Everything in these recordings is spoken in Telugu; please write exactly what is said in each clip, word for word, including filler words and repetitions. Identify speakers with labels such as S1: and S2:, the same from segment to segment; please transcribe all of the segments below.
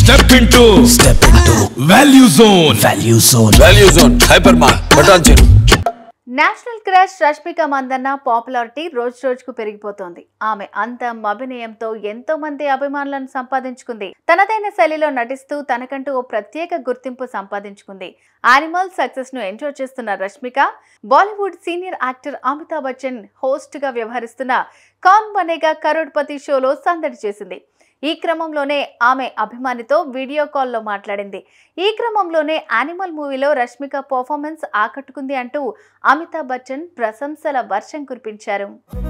S1: Step into Step into Value Zone Value Zone Value Zone Hypermart Button
S2: national crush Rashmika Mandanna popularity రోజు రోజుకు పెరిగిపోతోంది. ఆమె అందం అభినయంతో ఎంతో మంది అభిమానులను సంపాదించుకుంది. తనదైన శైలిలో నటిస్తూ తనకంటూ ఓ ప్రత్యేక గుర్తింపు సంపాదించుకుంది. యానిమల్ సక్సెస్ ను ఎంజాయ్ చేస్తున్న Rashmika Bollywood senior actor Amitabh Bachchan host గా వ్యవహరిస్తున్న కౌన్ బనేగా కరోడ్పతి షోలో సందడి చేసింది. ఈ క్రమంలోనే ఆమె అభిమానితో వీడియో కాల్లో మాట్లాడింది. ఈ క్రమంలోనే యానిమల్ మూవీలో రష్మిక పర్ఫార్మెన్స్ ఆకట్టుకుంది అంటూ అమితాబ్ బచ్చన్ ప్రశంసల వర్షం కురిపించారు.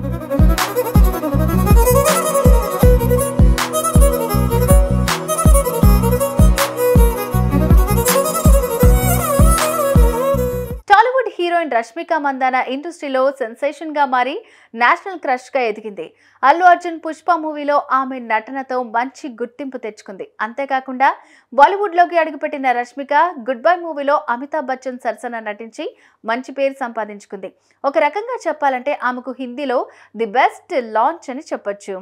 S2: టాలీవుడ్ హీరోయిన్ రష్మిక మందాన ఇండస్ట్రీలో సెన్సేషన్ గా మారి నేషనల్ క్రష్ గా ఎదిగింది. అల్లు అర్జున్ పుష్ప మూవీలో ఆమె నటనతో మంచి గుర్తింపు తెచ్చుకుంది. అంతేకాకుండా బాలీవుడ్ లోకి అడుగుపెట్టిన రష్మిక గుడ్ బై మూవీలో అమితాబ్ బచ్చన్ సరసన నటించి మంచి పేరు సంపాదించుకుంది. ఒక రకంగా చెప్పాలంటే ఆమెకు హిందీలో ది బెస్ట్ లాంచ్ అని చెప్పొచ్చు.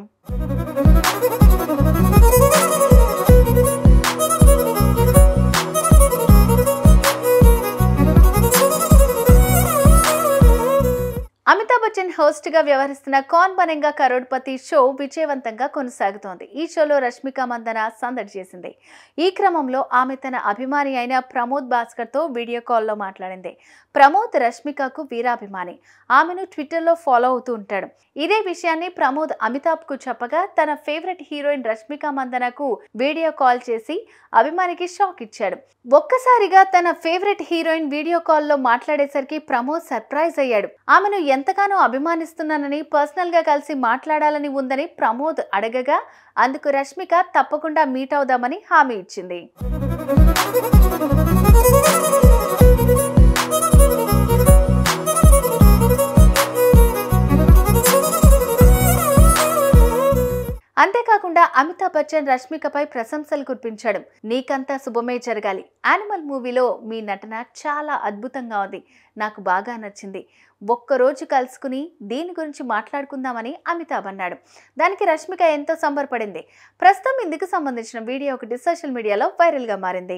S2: అమితాబ్ బచ్చన్ హోస్ట్ గా వ్యవహరిస్తున్న కౌన్ బనేగా కరోడ్పతి షో విజయవంతంగా కొనసాగుతోంది. ఈ షోలో రష్మిక మందన సందడి చేసింది. ఈ క్రమంలో ఆమె తన అభిమాని అయిన ప్రమోద్ భాస్కర్ తో వీడియో కాల్లో మాట్లాడింది. ప్రమోద్ రష్మికకు వీరాభిమాని. ఆమెను ట్విట్టర్ లో ఫాలో అవుతూ ఉంటాడు. ఇదే విషయాన్ని ప్రమోద్ అమితాబ్ కు చెప్పగా తన ఫేవరెట్ హీరోయిన్ రష్మిక మందనకు వీడియో కాల్ చేసి అభిమానికి షాక్ ఇచ్చాడు. ఒక్కసారిగా తన ఫేవరెట్ హీరోయిన్ వీడియో కాల్లో మాట్లాడేసరికి ప్రమోద్ సర్ప్రైజ్ అయ్యాడు. ఆమెను ఎంతగానో అభిమానిస్తున్నానని పర్సనల్ గా కలిసి మాట్లాడాలని ఉందని ప్రమోద్ అడగగా అందుకు రష్మిక తప్పకుండా మీట్ అవుదామని హామీ ఇచ్చింది. అంతేకాకుండా అమితాబ్ బచ్చన్ రష్మికపై ప్రశంసలు కురిపించాడు. నీకంతా శుభమే జరగాలి. యానిమల్ మూవీలో మీ నటన చాలా అద్భుతంగా ఉంది. నాకు బాగా నచ్చింది. ఒక్కరోజు కలుసుకుని దీని గురించి మాట్లాడుకుందామని అమితాబ్ అన్నాడు. దానికి రష్మిక ఎంతో సంబరపడింది. ప్రస్తుతం ఇందుకు సంబంధించిన వీడియో ఒకటి సోషల్ మీడియాలో వైరల్ గా మారింది.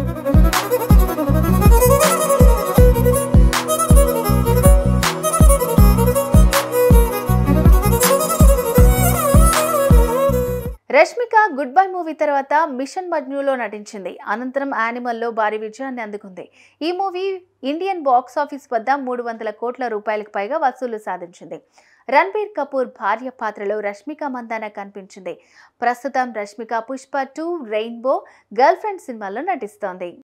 S2: రష్మిక గుడ్ బై మూవీ తర్వాత మిషన్ మజ్నూలో నటించింది. అనంతరం యానిమల్లో భారీ విజయాన్ని అందుకుంది. ఈ మూవీ ఇండియన్ బాక్స్ ఆఫీస్ వద్ద మూడు వందల కోట్ల రూపాయలకు పైగా వసూలు సాధించింది. రణబీర్ కపూర్ భార్య పాత్రలో రష్మిక మందాన కనిపించింది. ప్రస్తుతం Rashmika Pushpa two rainbow girlfriend సినిమాలో నటిస్తోంది.